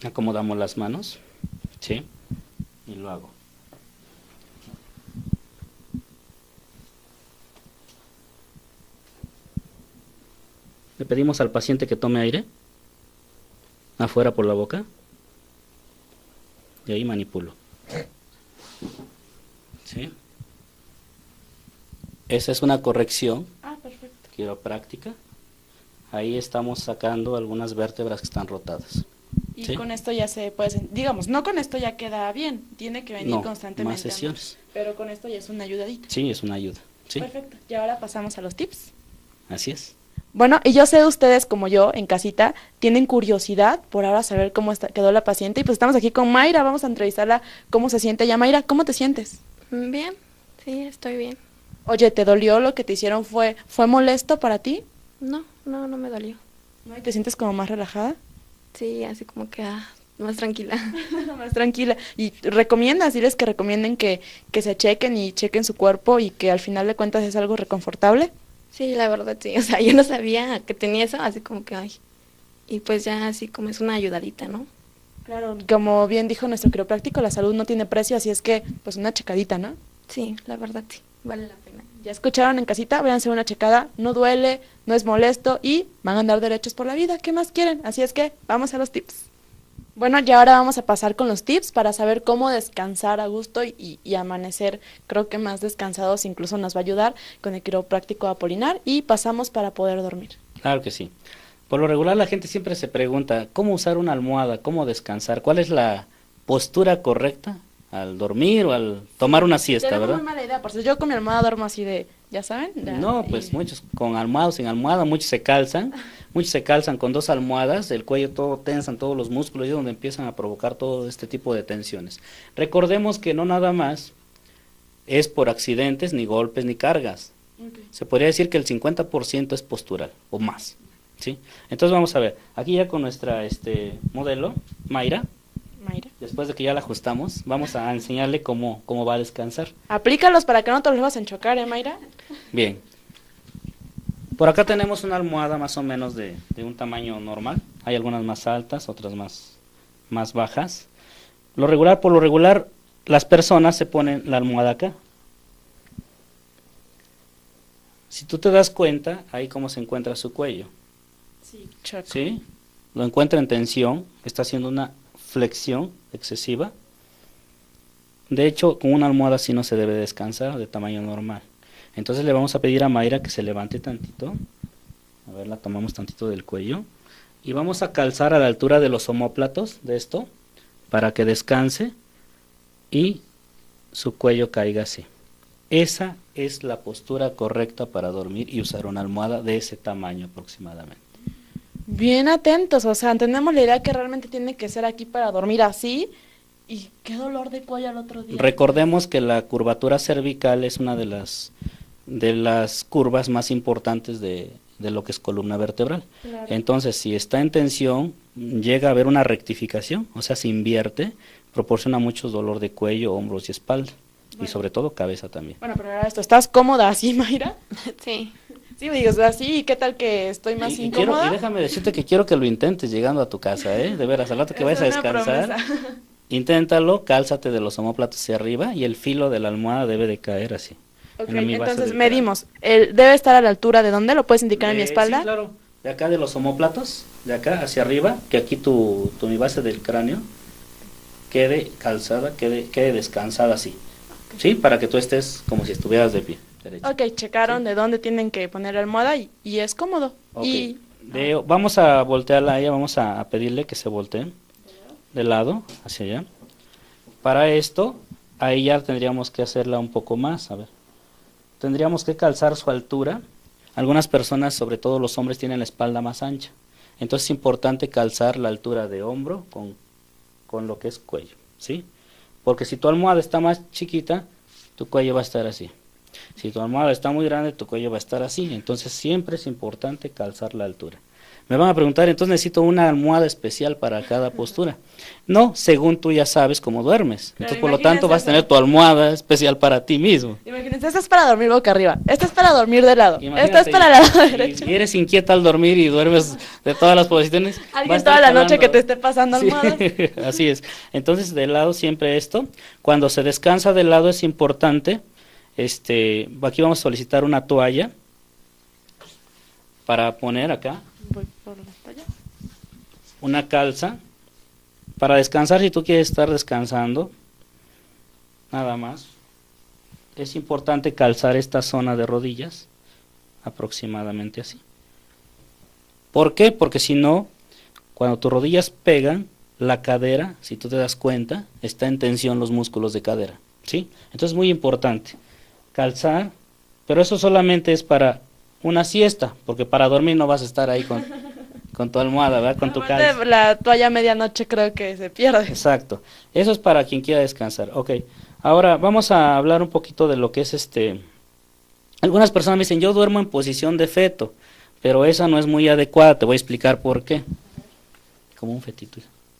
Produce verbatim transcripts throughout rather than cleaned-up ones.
Acomodamos las manos, ¿sí? Y lo hago. Le pedimos al paciente que tome aire, afuera por la boca, y ahí manipulo. ¿Sí? Esa es una corrección Ah, perfecto. quiropráctica. Ahí estamos sacando algunas vértebras que están rotadas. Y ¿Sí? con esto ya se puede, sen- digamos, no con esto ya queda bien, tiene que venir No, constantemente. más sesiones. ¿No? Pero con esto ya es una ayudadita. Sí, es una ayuda. ¿Sí? Perfecto. Y ahora pasamos a los tips. Así es. Bueno, y yo sé de ustedes, como yo, en casita, tienen curiosidad por ahora saber cómo está, quedó la paciente. Y pues estamos aquí con Mayra, vamos a entrevistarla cómo se siente ya. Mayra, ¿cómo te sientes? Bien, sí, estoy bien. Oye, ¿te dolió lo que te hicieron? ¿Fue, fue molesto para ti? No, no, no me dolió. ¿No? ¿Y te sientes como más relajada? Sí, así como que ah, más tranquila. Más tranquila. ¿Y recomiendas, diles que recomienden que, que se chequen y chequen su cuerpo y que al final de cuentas es algo reconfortable? Sí, la verdad sí, o sea, yo no sabía que tenía eso, así como que, ay, y pues ya así como es una ayudadita, ¿no? Claro, como bien dijo nuestro quiropráctico, la salud no tiene precio, así es que, pues una checadita, ¿no? Sí, la verdad sí, vale la pena. Ya escucharon en casita, véanse una checada, no duele, no es molesto y van a andar derechos por la vida, ¿qué más quieren? Así es que vamos a los tips. Bueno, y ahora vamos a pasar con los tips para saber cómo descansar a gusto y, y amanecer, creo que más descansados incluso nos va a ayudar con el quiropráctico Apolinar y pasamos para poder dormir. Claro que sí. Por lo regular la gente siempre se pregunta, ¿cómo usar una almohada? ¿Cómo descansar? ¿Cuál es la postura correcta al dormir o al tomar una siesta, Tenemos verdad? muy mala idea, por eso yo con mi almohada duermo así de, ¿ya saben? Ya, No, pues y- muchos con almohada o sin almohada, muchos se calzan, muchos se calzan con dos almohadas, el cuello todo tensan, todos los músculos, y es donde empiezan a provocar todo este tipo de tensiones. Recordemos que no nada más es por accidentes, ni golpes, ni cargas. Okay. Se podría decir que el cincuenta por ciento es postural, o más, ¿sí? Entonces vamos a ver, aquí ya con nuestra este modelo, Mayra, Mayra. después de que ya la ajustamos, vamos a enseñarle cómo, cómo va a descansar. Aplícalos para que no te los vas a enchocar, ¿eh, Mayra? Bien. Por acá tenemos una almohada más o menos de, de un tamaño normal. Hay algunas más altas, otras más, más bajas. Lo regular, por lo regular, las personas se ponen la almohada acá. Si tú te das cuenta, ahí cómo se encuentra su cuello. Sí, choco. ¿Sí? Lo encuentra en tensión, está haciendo una flexión excesiva. De hecho, con una almohada así no se debe descansar, de tamaño normal. Entonces le vamos a pedir a Mayra que se levante tantito. A ver, la tomamos tantito del cuello. Y vamos a calzar a la altura de los omóplatos de esto, para que descanse y su cuello caiga así. Esa es la postura correcta para dormir y usar una almohada de ese tamaño aproximadamente. Bien atentos, o sea, entendemos la idea que realmente tiene que ser aquí para dormir así. Y qué dolor de cuello al otro día. Recordemos que la curvatura cervical es una de las de las curvas más importantes de, de lo que es columna vertebral. Claro. Entonces, si está en tensión, llega a haber una rectificación, o sea, se invierte, proporciona mucho dolor de cuello, hombros y espalda, Bueno. y sobre todo cabeza también. Bueno, pero ahora esto, ¿estás cómoda así, Mayra? Sí, Sí, me digas así, ¿y qué tal que estoy más Y, y quiero, incómoda? y déjame decirte que quiero que lo intentes llegando a tu casa, ¿eh? De veras, al rato que Esa vayas a es una descansar, promesa. inténtalo, cálzate de los omóplatos hacia arriba y el filo de la almohada debe de caer así. Ok, en mi base entonces del cráneo. medimos. El, ¿Debe estar a la altura de dónde? ¿Lo puedes indicar en mi Eh, espalda? Sí, claro, de acá de los omóplatos, de acá hacia arriba, que aquí tu, tu mi base del cráneo quede calzada, quede, quede descansada así, ¿sí? Para que tú estés como si estuvieras de pie, derecho. Ok, checaron de dónde tienen que poner la almohada y, y es cómodo. Ok. Y De- vamos a voltearla a ella, vamos a, a pedirle que se voltee de lado hacia allá. Para esto, ahí ya tendríamos que hacerla un poco más, a ver. Tendríamos que calzar su altura. Algunas personas, sobre todo los hombres, tienen la espalda más ancha. Entonces es importante calzar la altura de hombro con, con lo que es cuello, ¿sí? Porque si tu almohada está más chiquita, tu cuello va a estar así. Si tu almohada está muy grande, tu cuello va a estar así. Entonces siempre es importante calzar la altura. Me van a preguntar, entonces necesito una almohada especial para cada postura. No, según tú ya sabes cómo duermes. Pero Entonces, por lo tanto, vas a imagínense tener eso. tu almohada especial para ti mismo. Imagínense, esta es para dormir boca arriba, esta es para dormir de lado, esta Imagínate, es para el lado si derecho. eres inquieta al dormir y duermes de todas las posiciones. vas a Alguien estar toda la noche jalando. que te esté pasando Sí, almohadas. así es. Entonces, de lado siempre esto. Cuando se descansa de lado es importante, este, aquí vamos a solicitar una toalla para poner acá, Voy por la toalla. una calza, para descansar si tú quieres estar descansando, nada más. Es importante calzar esta zona de rodillas, aproximadamente así. ¿Por qué? Porque si no, cuando tus rodillas pegan, la cadera, si tú te das cuenta, está en tensión los músculos de cadera, ¿sí? Entonces es muy importante calzar, pero eso solamente es para una siesta, porque para dormir no vas a estar ahí con, con tu almohada, ¿verdad? Con tu Aparte, calza. la toalla a medianoche creo que se pierde. Exacto. Eso es para quien quiera descansar. Ok. Ahora vamos a hablar un poquito de lo que es este. Algunas personas me dicen, yo duermo en posición de feto, pero esa no es muy adecuada. Te voy a explicar por qué. Como un fetito.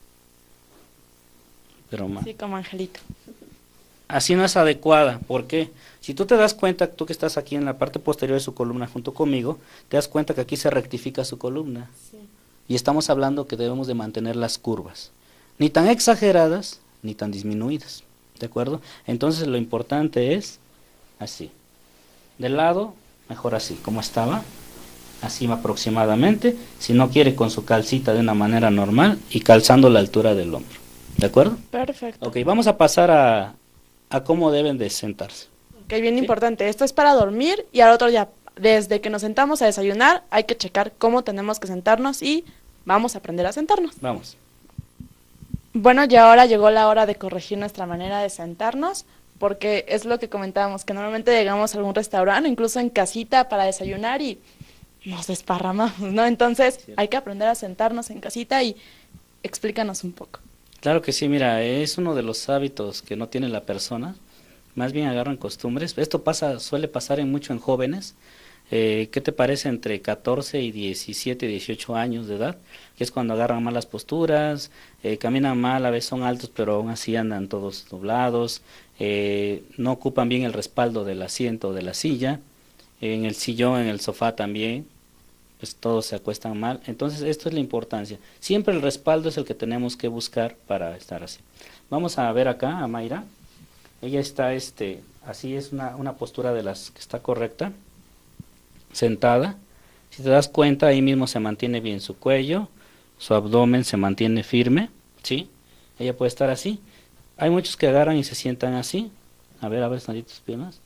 Pero más. Sí, como Angelito. Así no es adecuada. ¿Por qué? Si tú te das cuenta, tú que estás aquí en la parte posterior de su columna junto conmigo, te das cuenta que aquí se rectifica su columna. Sí. Y estamos hablando que debemos de mantener las curvas, ni tan exageradas, ni tan disminuidas, ¿de acuerdo? Entonces lo importante es así, de lado, mejor así, como estaba, así aproximadamente, si no quiere con su calcita de una manera normal y calzando la altura del hombro, ¿de acuerdo? Perfecto. Ok, vamos a pasar a, a cómo deben de sentarse. Ok, bien Sí. importante. Esto es para dormir y al otro día, desde que nos sentamos a desayunar, hay que checar cómo tenemos que sentarnos y vamos a aprender a sentarnos. Vamos. Bueno, ya ahora llegó la hora de corregir nuestra manera de sentarnos, porque es lo que comentábamos, que normalmente llegamos a algún restaurante, incluso en casita para desayunar y nos desparramamos, ¿no? Entonces Sí. hay que aprender a sentarnos en casita y explícanos un poco. Claro que sí, mira, es uno de los hábitos que no tiene la persona, más bien agarran costumbres. Esto pasa, suele pasar en mucho en jóvenes. Eh, ¿Qué te parece entre catorce y diecisiete, dieciocho años de edad? Que es cuando agarran malas posturas, eh, caminan mal, a veces son altos, pero aún así andan todos doblados, eh, no ocupan bien el respaldo del asiento o de la silla, en el sillón, en el sofá también, pues todos se acuestan mal. Entonces esto es la importancia. Siempre el respaldo es el que tenemos que buscar para estar así. Vamos a ver acá a Mayra. Ella está, este, así es una, una postura de las que está correcta, sentada. Si te das cuenta, ahí mismo se mantiene bien su cuello, su abdomen se mantiene firme, ¿sí? Ella puede estar así. Hay muchos que agarran y se sientan así. A ver, a ver, tantito tus piernas.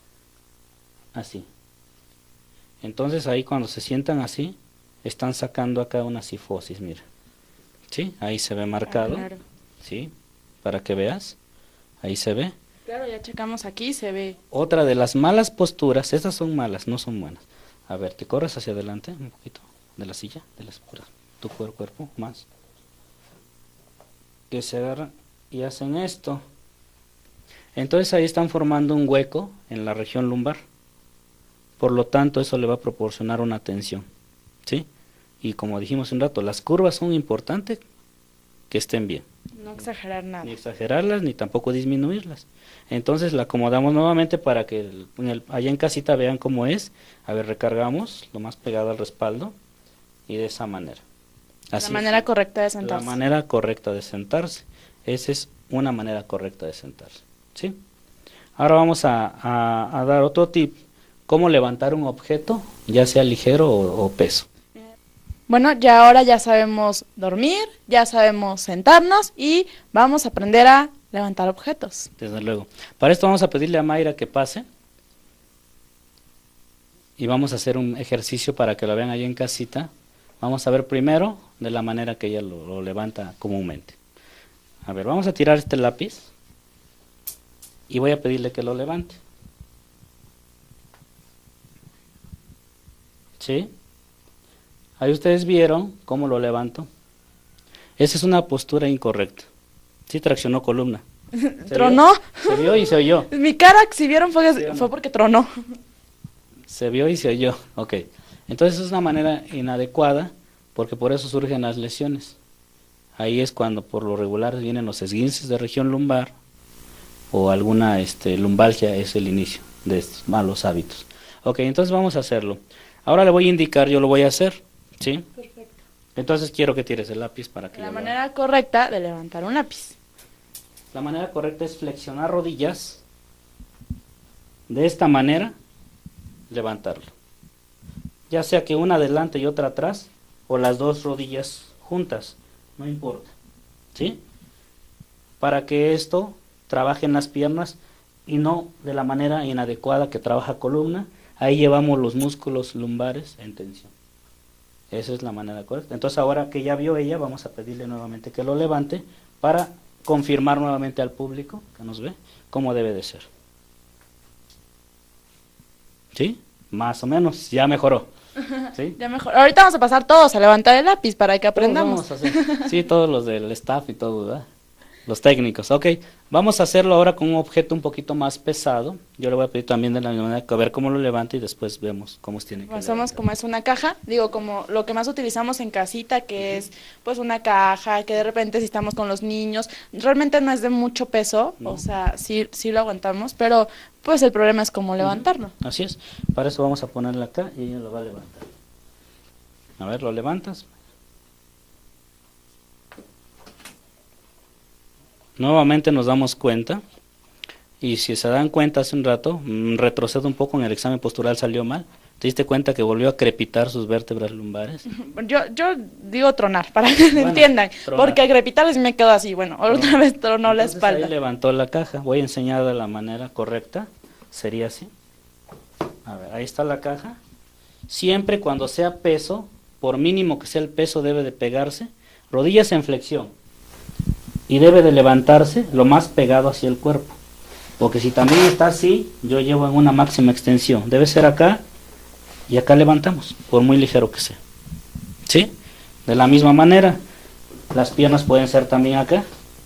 Así. Entonces ahí cuando se sientan así, están sacando acá una cifosis, mira. ¿Sí? Ahí se ve marcado. Ah, claro. ¿Sí? Para que veas. Ahí se ve. Claro, ya checamos aquí, se ve. Otra de las malas posturas, estas son malas, no son buenas. A ver, te corres hacia adelante un poquito de la silla, de las, tu cuerpo, cuerpo, más. Que se agarran y hacen esto. Entonces ahí están formando un hueco en la región lumbar. Por lo tanto, eso le va a proporcionar una tensión, ¿sí? Y como dijimos un rato, las curvas son importantes que estén bien. No exagerar nada. Ni exagerarlas, ni tampoco disminuirlas. Entonces la acomodamos nuevamente para que el, en el, allá en casita vean cómo es. A ver, recargamos lo más pegado al respaldo y de esa manera. La manera correcta de La sentarse. manera correcta de sentarse. Esa es una manera correcta de sentarse, ¿sí? Ahora vamos a, a, a dar otro tip. Cómo levantar un objeto, ya sea ligero o, o peso. Bueno, ya ahora ya sabemos dormir, ya sabemos sentarnos y vamos a aprender a levantar objetos. Desde luego. Para esto vamos a pedirle a Mayra que pase. Y vamos a hacer un ejercicio para que lo vean ahí en casita. Vamos a ver primero de la manera que ella lo, lo levanta comúnmente. A ver, vamos a tirar este lápiz. Y voy a pedirle que lo levante. ¿Sí? Ahí ustedes vieron cómo lo levanto. Esa es una postura incorrecta. Sí, traccionó columna. ¿Se ¿Tronó? vio? Se vio y se oyó. Mi cara, si vieron, fue, ¿Sí o no? fue porque tronó. Se vio y se oyó. Ok. Entonces es una manera inadecuada porque por eso surgen las lesiones. Ahí es cuando por lo regular vienen los esguinces de región lumbar o alguna este, lumbalgia, es el inicio de estos malos hábitos. Ok, entonces vamos a hacerlo. Ahora le voy a indicar, yo lo voy a hacer, ¿sí? Perfecto. Entonces quiero que tires el lápiz para que La yo lo manera haga. correcta de levantar un lápiz. La manera correcta es flexionar rodillas, de esta manera, levantarlo. Ya sea que una adelante y otra atrás, o las dos rodillas juntas, no importa, ¿sí? Para que esto trabaje en las piernas y no de la manera inadecuada que trabaja columna, ahí llevamos los músculos lumbares en tensión. Esa es la manera correcta. Entonces ahora que ya vio ella, vamos a pedirle nuevamente que lo levante para confirmar nuevamente al público que nos ve cómo debe de ser. ¿Sí? Más o menos, ya mejoró. ¿Sí? Ya mejor. Ahorita vamos a pasar todos a levantar el lápiz para que aprendamos. Todos vamos a hacer. Sí, todos los del staff y todo, ¿verdad? Los técnicos. Ok, vamos a hacerlo ahora con un objeto un poquito más pesado. Yo le voy a pedir también de la misma manera que a ver cómo lo levanta y después vemos cómo se tiene que Pasamos levantar. como es una caja, digo, como lo que más utilizamos en casita, que es pues una caja, que de repente si estamos con los niños, realmente no es de mucho peso, No. o sea, sí, sí lo aguantamos, pero pues el problema es cómo levantarlo. Así es. Para eso vamos a ponerle acá y ella lo va a levantar. A ver, ¿lo levantas? Nuevamente nos damos cuenta, y si se dan cuenta hace un rato, mm, retrocedo un poco, en el examen postural salió mal. ¿Te diste cuenta que volvió a crepitar sus vértebras lumbares? Yo, yo digo tronar, para que me Bueno, entiendan, tronar. porque crepitarles me quedo así, bueno, otra vez tronó la Entonces, espalda. ahí levantó la caja. Voy a enseñar de la manera correcta. Sería así. A ver, ahí está la caja. Siempre cuando sea peso, por mínimo que sea el peso, debe de pegarse. Rodillas en flexión. Y debe de levantarse lo más pegado hacia el cuerpo. Porque si también está así, yo llevo en una máxima extensión. Debe ser acá y acá levantamos, por muy ligero que sea. ¿Sí? De la misma manera, las piernas pueden ser también acá,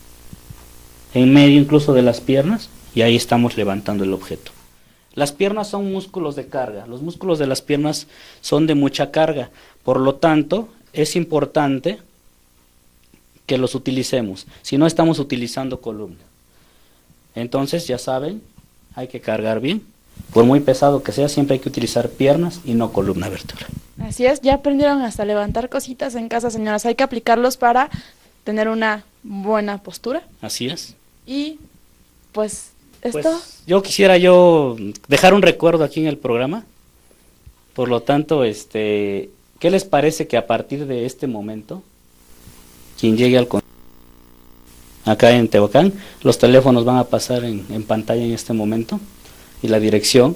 en medio incluso de las piernas, y ahí estamos levantando el objeto. Las piernas son músculos de carga, los músculos de las piernas son de mucha carga, por lo tanto, es importante que los utilicemos, si no estamos utilizando columna. Entonces, ya saben, hay que cargar bien, por muy pesado que sea, siempre hay que utilizar piernas y no columna vertebral. Así es, ya aprendieron hasta levantar cositas en casa, señoras, hay que aplicarlos para tener una buena postura Así es. y pues esto... Pues, yo quisiera yo dejar un recuerdo aquí en el programa, por lo tanto, este, ¿qué les parece que a partir de este momento, quien llegue al con acá en Tehuacán, los teléfonos van a pasar en, en pantalla en este momento, y la dirección,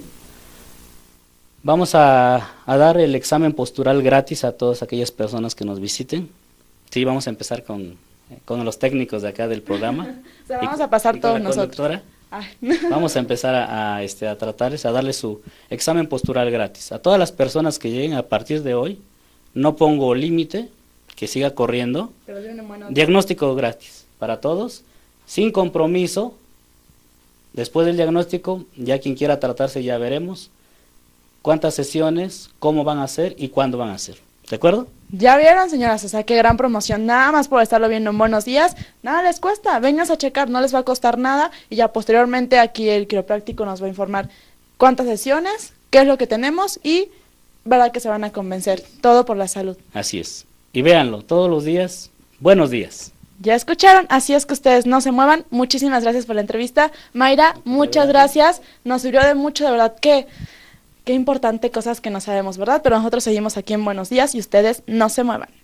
vamos a, a dar el examen postural gratis a todas aquellas personas que nos visiten? Sí, vamos a empezar con, con los técnicos de acá del programa. O sea, y vamos con- a pasar y con todos la nosotros. conductora. Ay. Vamos a empezar a, a, este, a tratarles, a darle su examen postural gratis. A todas las personas que lleguen a partir de hoy, no pongo límite, que siga corriendo. Pero viene bueno. Diagnóstico gratis para todos, sin compromiso. Después del diagnóstico, ya quien quiera tratarse ya veremos cuántas sesiones, cómo van a ser y cuándo van a ser. ¿De acuerdo? Ya vieron, señoras, o sea, qué gran promoción, nada más por estarlo viendo en Buenos Días, nada les cuesta, vengan a checar, no les va a costar nada y ya posteriormente aquí el quiropráctico nos va a informar cuántas sesiones, qué es lo que tenemos y verdad que se van a convencer, todo por la salud. Así es. Y véanlo, todos los días, buenos días. Ya escucharon, así es que ustedes no se muevan, muchísimas gracias por la entrevista, Mayra, muchas gracias, nos sirvió de mucho, de verdad que... Qué importante cosas que no sabemos, ¿verdad? Pero nosotros seguimos aquí en Buenos Días y ustedes no se muevan.